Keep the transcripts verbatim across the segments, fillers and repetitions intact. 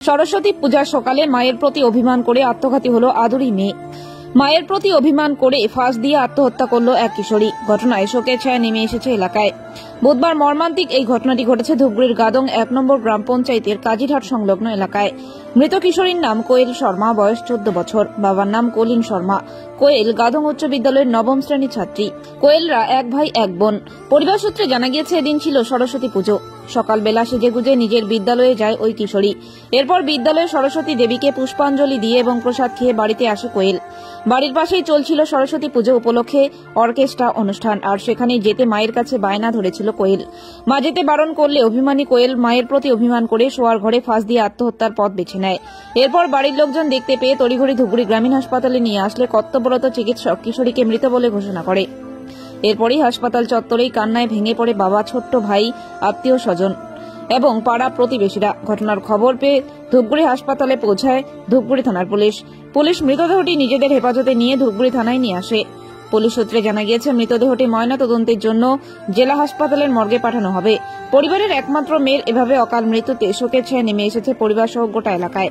সরস্বতী পূজার সকালে মায়ের প্রতি অভিমান করে আত্মঘাতী হল আদুরি মেয়ে। মায়ের প্রতি অভিমান করে ফাঁস দিয়ে আত্মহত্যা করল এক কিশোরী। ঘটনায় শোকের ছায়া নেমে এসেছে এলাকায়। বুধবার মর্মান্তিক এই ঘটনাটি ঘটেছে ধূপগুড়ির গাদং এক নম্বর গ্রাম পঞ্চায়েতের কাজিরহাট সংলগ্ন এলাকায়। মৃত কিশোরীর নাম কোয়েল শর্মা, বয়স চোদ্দ বছর। বাবার নাম কলিন শর্মা। কোয়েল গাদং উচ্চ বিদ্যালয়ের নবম শ্রেণীর ছাত্রী। কোয়েলরা এক ভাই এক বোন। পরিবার সূত্রে জানা গিয়েছে এদিন ছিল সরস্বতী পুজো। সকালবেলা সেজেগুজে নিজের বিদ্যালয়ে যায় ওই কিশোরী। এরপর বিদ্যালয়ে সরস্বতী দেবীকে পুষ্পাঞ্জলি দিয়ে এবং প্রসাদ খেয়ে বাড়িতে আসে কোয়েল। বাড়ির পাশেই চলছিল সরস্বতী পুজো উপলক্ষে অর্কেস্ট্রা অনুষ্ঠান, আর সেখানে যেতে মায়ের কাছে বায়না ধরেছিল কোয়েল। মা যেতে বারণ করলে অভিমানী কোয়েল মায়ের প্রতি অভিমান করে শোয়ার ঘরে ফাঁস দিয়ে আত্মহত্যার পথ বেছে নেয়। এরপর বাড়ির লোকজন দেখতে পেয়ে তড়িঘড়ি ধূপগুড়ি গ্রামীণ হাসপাতালে নিয়ে আসলে কর্তব্যরত চিকিৎসক কিশোরীকে মৃত বলে ঘোষণা করে। এরপরই হাসপাতাল চত্বরেই কান্নায় ভেঙে পড়ে বাবা, ছোট্ট ভাই, আত্মীয় স্বজন এবং পাড়া প্রতিবেশীরা। ঘটনার খবর পেয়ে ধূপগুড়ি হাসপাতালে পৌঁছায় ধূপগুড়ি থানার পুলিশ। পুলিশ মৃতদেহটি নিজেদের হেফাজতে নিয়ে ধূপগুড়ি থানায় নিয়ে আসে। পুলিশ সূত্রে জানা গিয়েছে মৃতদেহটি ময়নাতদন্তের জন্য জেলা হাসপাতালের মর্গে পাঠানো হবে। পরিবারের একমাত্র মেয়ের এভাবে অকাল মৃত্যুতে শোকের ছায়া নেমে এসেছে পরিবার সহ গোটা এলাকায়।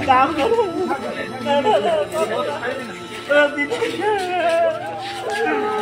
Gracias.